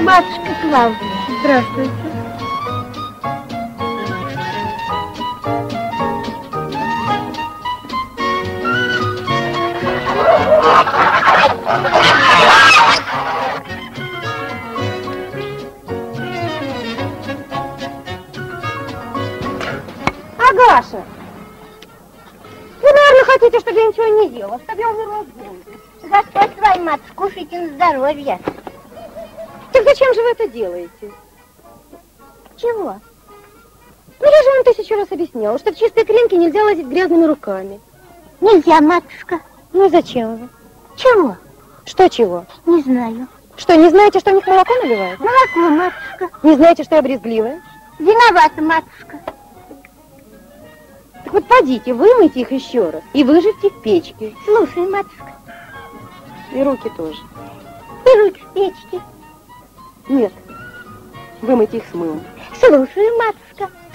Матушка Клавдия. Здравствуйте. Агаша, вы, наверное, хотите, чтобы я ничего не ела, чтобы я умерла с голоду. Господь с вами, матушка, кушайте на здоровье. Так зачем же вы это делаете? Чего? Ну, я же вам 1000 раз объясняла, что в чистой кринке нельзя лазить грязными руками. Нельзя, матушка. Ну, зачем вы? Чего? Что чего? Не знаю. Что, не знаете, что в них молоко наливают? Молоко, матушка. Не знаете, что я брезгливая? Виновата, матушка. Так вот, подите, вымойте их еще раз и выживьте в печке. Слушай, матушка. И руки тоже. И руки в печке. Нет, вымойте их с мылом. Слушаю, матушка.